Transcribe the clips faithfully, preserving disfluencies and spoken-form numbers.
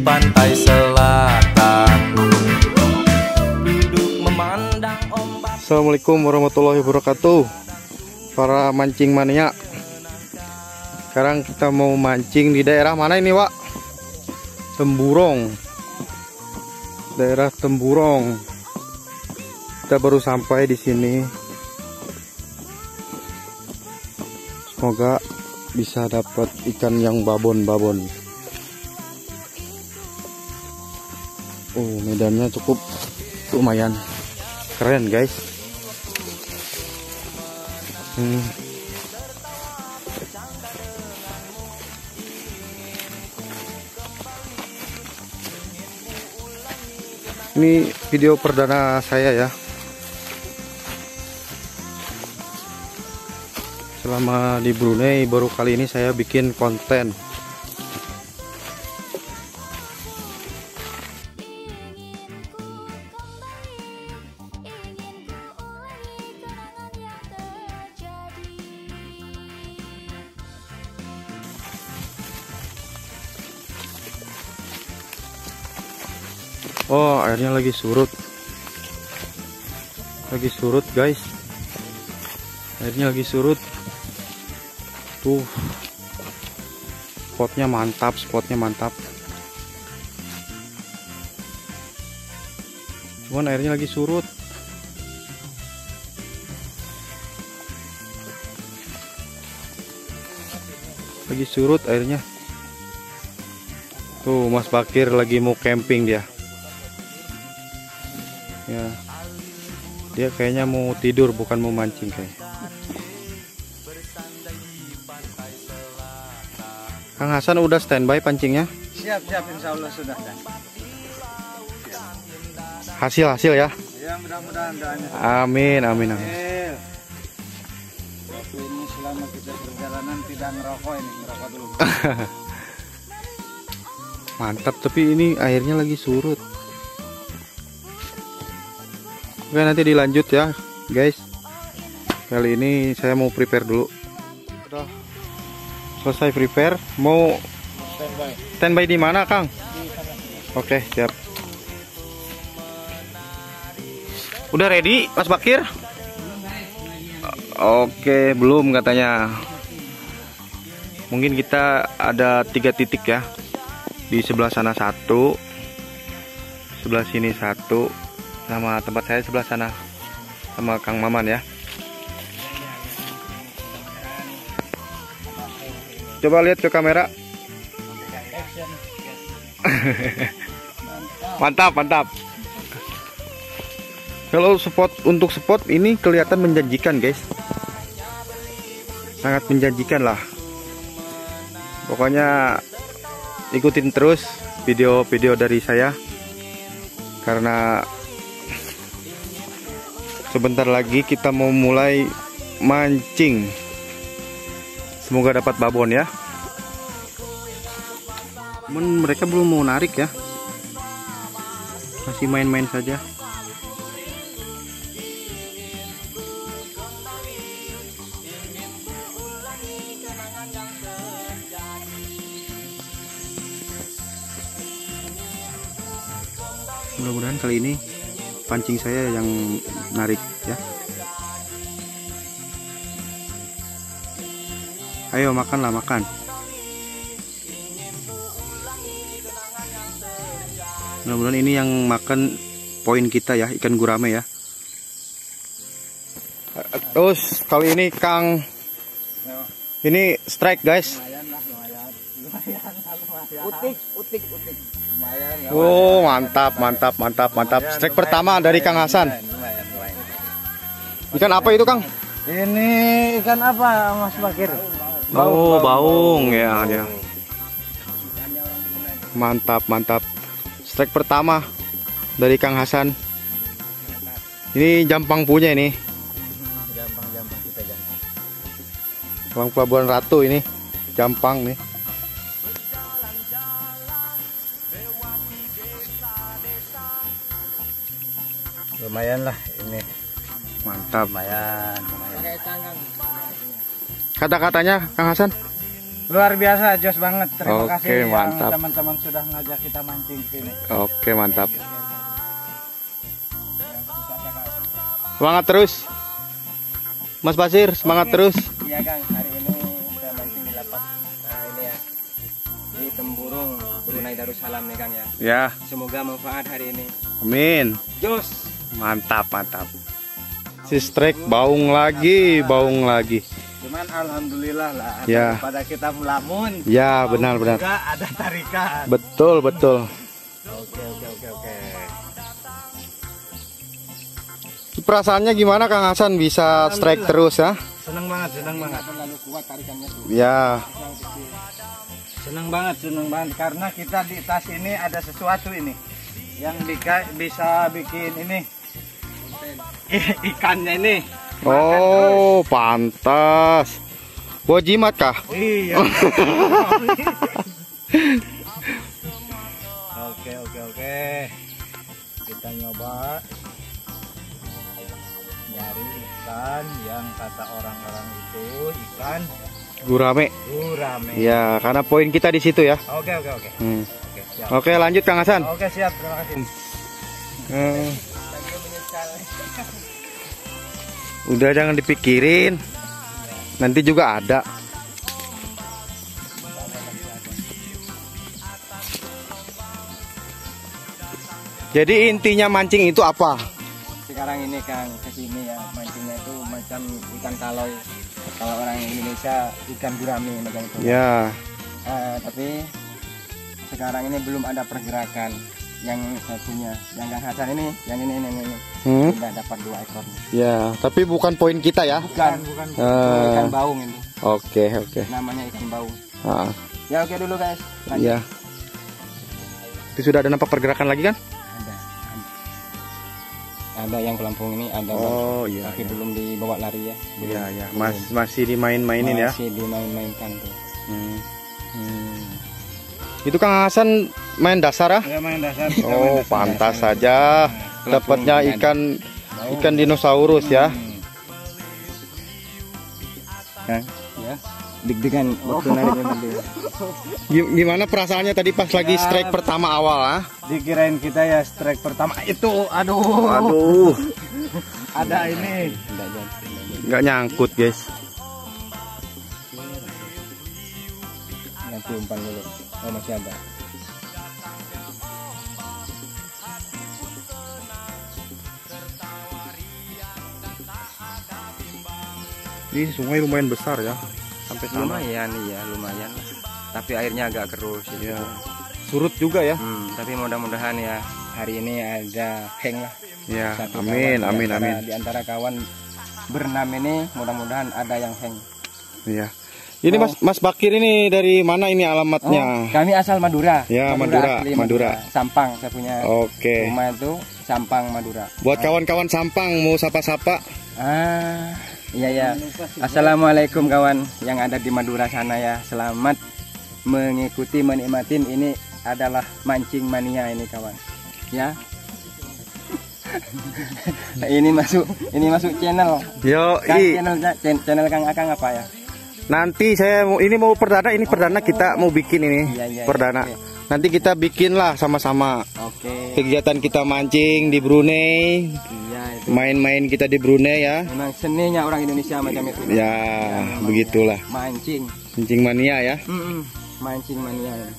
pantai selatan, duduk memandang ombak. Assalamualaikum warahmatullahi wabarakatuh, para mancing mania. Sekarang kita mau mancing di daerah mana ini, Wak? Temburong. Daerah Temburong. Kita baru sampai di sini. Semoga bisa dapat ikan yang babon-babon. Oh, medannya cukup lumayan keren, guys. Hmm. Ini video perdana saya ya. Selama di Brunei baru kali ini saya bikin konten. Oh, airnya lagi surut. Lagi surut, guys. Airnya lagi surut. Tuh. Spotnya mantap, spotnya mantap. Cuman airnya lagi surut. Lagi surut airnya. Tuh, Mas Bakir lagi mau camping dia. Ya, dia kayaknya mau tidur bukan mau mancing kayak. Kang Hasan udah standby pancingnya? Siap siap, insya Allah sudah. Hasil hasil ya? Ya, mudah-mudahan doanya. Amin amin amin. Waktu ini selama kita perjalanan tidak ngerokok, ini ngerokok dulu. Mantap, tapi ini airnya lagi surut. Oke, nanti dilanjut ya guys. Kali ini saya mau prepare dulu. Udah selesai prepare, mau Standby. standby di mana, Kang? Oke, siap. Udah ready, Mas Bakir? Oke, belum katanya. Mungkin kita ada tiga titik ya. Di sebelah sana satu, sebelah sini satu, sama tempat saya sebelah sana sama Kang Maman ya. Coba lihat ke kamera. Mantap, mantap. Kalau spot untuk spot ini kelihatan menjanjikan, guys. Sangat menjanjikan lah. Pokoknya ikutin terus video-video dari saya, karena sebentar lagi kita mau mulai mancing. Semoga dapat babon ya. Cuman mereka belum mau narik ya. Masih main-main saja. Mudah-mudahan kali ini pancing saya yang narik ya. Ayo makanlah, makan. Mudah-mudahan ini yang makan poin kita ya, ikan gurame ya. Terus kali ini Kang, ini strike guys. Lumayan lah, lumayan. Lumayan, lumayan. Utik, utik, utik. Lumayan. Oh, mantap, mantap, mantap, mantap. Strike pertama dari Kang Hasan. Lumayan, lumayan. Ikan apa itu, Kang? Ini ikan apa, Mas Bakir? Oh, baung ya, ya. Mantap, mantap. Strike pertama dari Kang Hasan. Ini Jampang punya ini. Gampang-gampang kita gampang. Bang Pelabuhan Ratu ini. Jampang nih. Lumayan lah ini. Mantap. Lumayan, lumayan. Kata-katanya Kang Hasan? Luar biasa, jos banget. Terima Oke, kasih yang mantap. teman-teman sudah ngajak kita mancing ke sini. Oke, mantap. Semangat terus. Mas Basir, semangat terus. Iya Kang, hari ini saya mancing di lapak. Nah ini ya, di Temburung, Brunei Darussalam nih Kang ya. Ya, Semoga manfaat hari ini. amin. Jos. Mantap, mantap. Si strike baung lagi, baung lagi. Cuman alhamdulillah lah, Ya. pada kita melamun. Ya, benar, benar. Juga ada tarikan. Betul, betul. Oke, oke, oke, oke. Perasaannya gimana Kang Hasan bisa strike terus ya? Senang banget, senang banget. Terlalu kuat tarikannya tuh. Ya, Senang banget, senang banget karena kita di tas ini ada sesuatu ini yang bika, bisa bikin ini I- ikannya ini. oh pantas. Bawa jimat kah? Iya. Oke, oke, oke. Kita nyoba nyari ikan yang kata orang-orang itu ikan Gurame. gurame. Ya, karena poin kita di situ ya. Oke, oke, oke. Hmm. Oke, siap. Oke, lanjut Kang Hasan. Oke, siap. Terima kasih. Hmm. Udah jangan dipikirin. Nanti juga ada. Jadi intinya mancing itu apa? Sekarang ini Kang, kesini ya mancingnya itu macam ikan kaloy. Kalau orang Indonesia ikan gurame macam itu. Ya, Eh, tapi sekarang ini belum ada pergerakan yang satunya. Yang Kang Hasan ini, yang ini, ini, ini, ini. hmm? Sudah dapat dua ekor. Ya, tapi bukan poin kita ya. Bukan, bukan. Eh, ikan baung itu. Oke, oke. Namanya ikan baung. Ah, Ya oke dulu guys. Lanjut. ya. Itu sudah ada nampak pergerakan lagi kan? Ada. Ada yang pelampung ini ada. Oh iya. Tapi belum dibawa lari ya. Belum. Iya, ya. Mas, masih dimain-mainin ya. Masih dimain-mainkan tuh. Hmm. Hmm. Itu Kang Hasan main dasar ah? Ya, main dasar. kita main Oh, dasar. pantas saja. Dapatnya ikan ikan dinosaurus ya. Hah? Ya. Deg-degan waktu nariknya tadi. Gi- Gimana perasaannya tadi pas lagi strike pertama awal ah? Dikirain kita ya strike pertama itu, aduh. Aduh, Ada ini. Enggak jadi. nggak nyangkut guys. Nanti umpan dulu. Oh masih ada. Ini sungai lumayan besar ya, sampai sana. Lumayan iya, lumayan. Tapi airnya agak keruh sih. Ya. Surut juga ya. Hmm, tapi mudah-mudahan ya hari ini ada heng lah. Ya, Satu amin, kawan amin, di antara- amin. Di antara kawan berenam ini mudah-mudahan ada yang heng. Iya. Ini Mas Mas Bakir ini dari mana ini alamatnya? Kami asal Madura. Ya, Madura, asli Madura. Sampang saya punya. Oke. Rumah itu Sampang Madura. Buat kawan-kawan Sampang mau sapa-sapa. Ah, iya ya. Assalamualaikum kawan yang ada di Madura sana ya. Selamat mengikuti menikmatin ini adalah mancing mania ini kawan. Ya. ini masuk ini masuk channel. Yo, Kang, i. channel channel Kang Akang apa ya? Nanti saya mau ini mau perdana, ini perdana kita mau bikin ini. Iya, iya, Perdana. iya. Nanti kita bikin lah sama-sama. Oke. Kegiatan kita mancing di Brunei, Iya itu. main-main kita di Brunei ya. Memang seninya orang Indonesia macam itu. Ya, begitulah. Mancing. Mancing mania ya. Mm-mm. Mancing mania ya.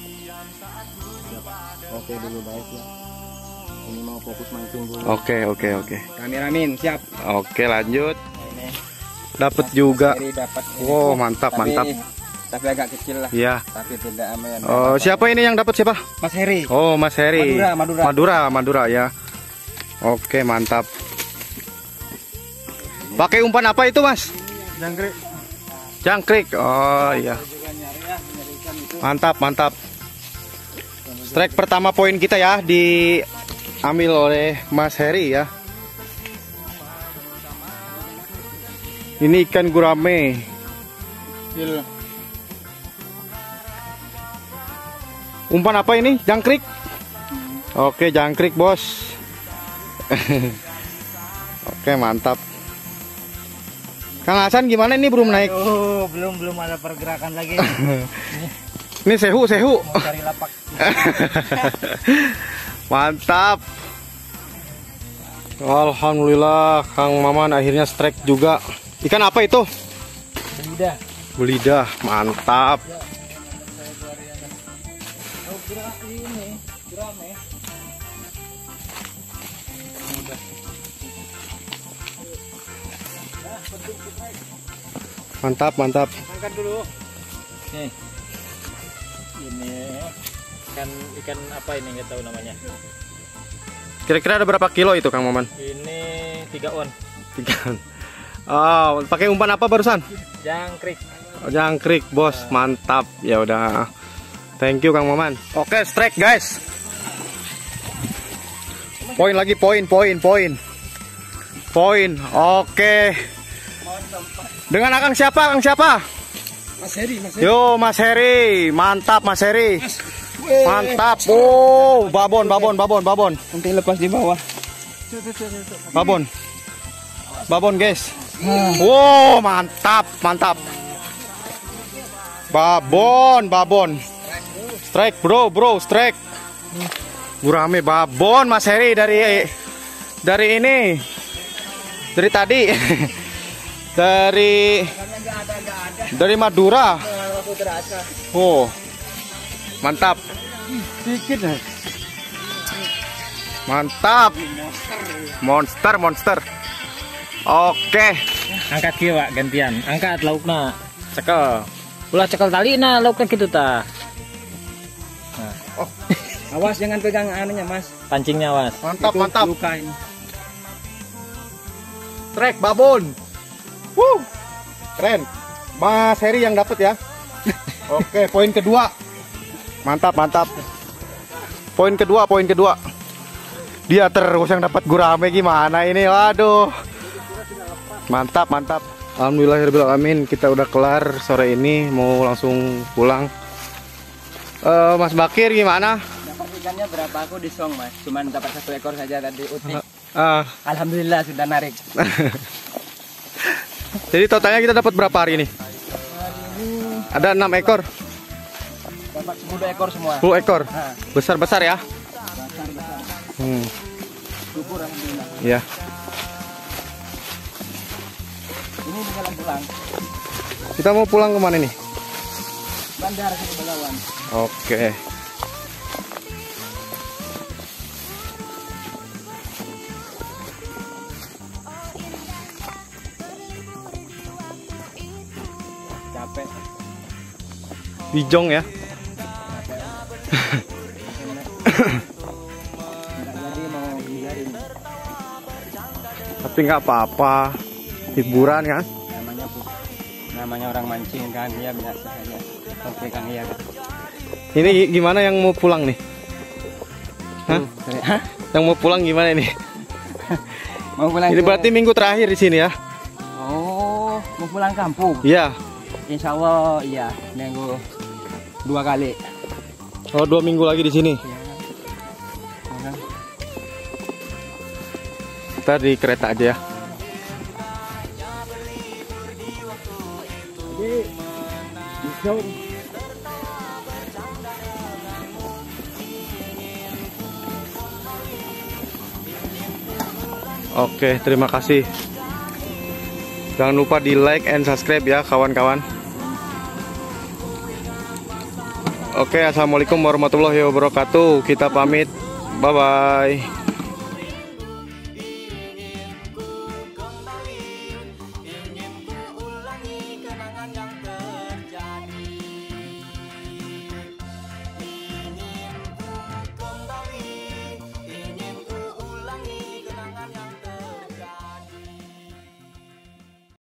Oke dulu guys ya. Ini mau fokus mancing dulu. Oke, oke, oke. Kameramin siap. Oke, lanjut. Ini Dapat juga. Seri dapat. ini. Wow, mantap, Tapi- mantap. Tapi agak kecil lah. Ya. Tapi tidak aman. Oh, siapa ini yang dapat siapa? Mas Heri. Oh, Mas Heri. Madura, Madura. Madura, Madura ya. Oke, mantap. Pakai umpan apa itu, Mas? Jangkrik. Jangkrik. Oh, iya. Mantap, mantap. Strike pertama poin kita ya diambil oleh Mas Heri ya. Ini ikan gurame. Kecil. Umpan apa ini? Jangkrik? Oke, jangkrik, Bos. Oke, mantap. Kang Hasan gimana ini belum naik? Oh, belum belum ada pergerakan lagi. Ini sehu sehu. Mau cari lapak. Mantap. Alhamdulillah Kang Maman akhirnya strike juga. Ikan apa itu? Belida. Belida, mantap. Mantap, mantap. Angkat dulu. Nih. Ini ikan ikan apa ini nggak tahu namanya. Kira-kira ada berapa kilo itu Kang Maman? Ini tiga on. Tiga. Oh, pakai umpan apa barusan? Jangkrik. Oh, jangkrik, bos. Mantap. Ya udah. Thank you Kang Maman. Oke, strike guys. Poin lagi, poin, poin, poin. Poin. Oke. Dengan Akang siapa? Akang siapa? Mas Heri, Mas Heri. Yo, Mas Heri. Mantap, Mas Heri. Mantap. Oh, babon, babon, babon, babon. Nanti lepas di bawah. Babon. Babon, guys. Wow, mantap, mantap. Babon, babon. Strike, bro, bro, strike. Gurame babon, Mas Heri dari dari ini. Dari tadi. Dari dari Madura. Oh, mantap. Sedikit. Mantap. Monster, monster. Oke. Angkat kieu gantian. Angkat laukna. Cekel. Ulah cekel tali nah laukna gitu ta. Nah. Oh. Awas jangan pegang anunya, Mas. Pancingnya awas. Mantap, Itu mantap. luka ini. Trek babon. Wuh. Keren. Mas Heri yang dapat ya. Oke, poin kedua. Mantap, mantap. Poin kedua, poin kedua. Dia terus yang dapat gurame gimana ini? Waduh. Mantap, mantap. Alhamdulillahirobbilalamin, kita udah kelar sore ini, mau langsung pulang. Uh, Mas Bakir gimana? Dapat ikannya berapa? Aku di song, Mas. Cuman dapat satu ekor saja tadi utik. Uh, Alhamdulillah sudah narik. Jadi totalnya kita dapat berapa hari ini? Hari ini Ada enam ekor. dapat sepuluh ekor semua. sepuluh ekor. Nah, Besar-besar ya? besar-besar. Hmm. Syukur alhamdulillah. Ya. Ini di jalan pulang. Kita mau pulang kemana nih? Bandara ke Balawan. Oke. Capek. Bijong ya. Jadi mau biarin. Tapi nggak apa-apa. Hiburan kan? Namanya bu, namanya orang mancing kan, ya biasa saja. Oke Kang Iya. Ini gimana yang mau pulang nih? Hah? Hah? Yang mau pulang gimana nih? Mau pulang? Ini ke- berarti minggu terakhir di sini ya? Oh, mau pulang kampung. Iya. Insya Allah iya, minggu dua kali. Oh, dua minggu lagi di sini. Ya. Kita di kereta aja ya. Jadi, jauh. Oke, terima kasih. Jangan lupa di like and subscribe ya kawan-kawan. Oke, assalamualaikum warahmatullahi wabarakatuh. Kita pamit. Bye bye.